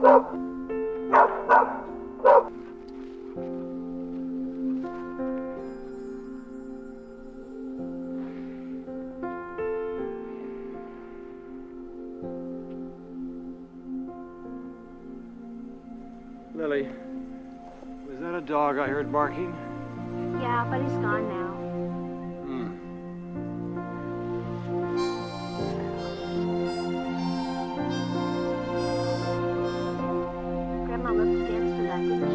Lily, was that a dog I heard barking? Yeah, but he's gone now. Grandma loved to dance to that, didn't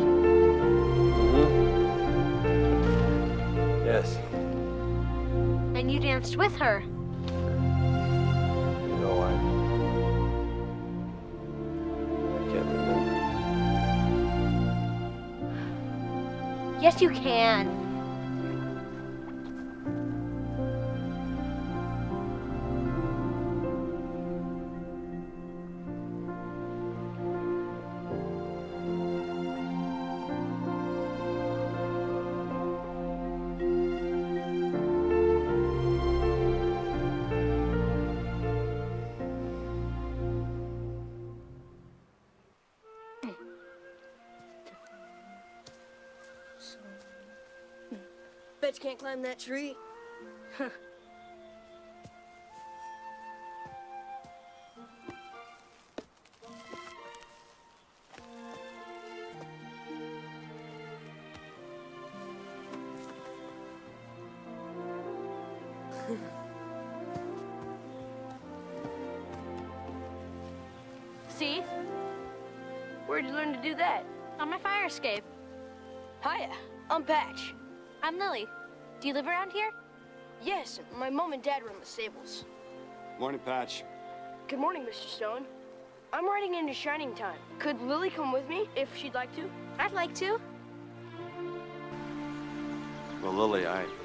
she? Yes. And you danced with her. You know, I can't remember. Yes, you can. Bet you can't climb that tree. See? Where'd you learn to do that? On my fire escape. Hiya, I'm Patch. I'm Lily. Do you live around here? Yes, my mom and dad run the stables. Morning, Patch. Good morning, Mr. Stone. I'm riding into Shining Time. Could Lily come with me if she'd like to? I'd like to. Well, Lily,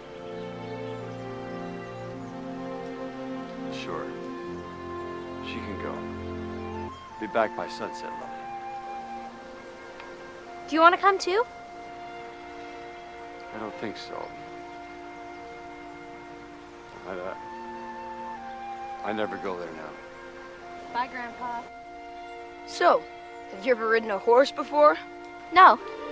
Sure. She can go. Be back by sunset, Lily. Do you want to come too? I don't think so. I never go there now. Bye, Grandpa. So, have you ever ridden a horse before? No,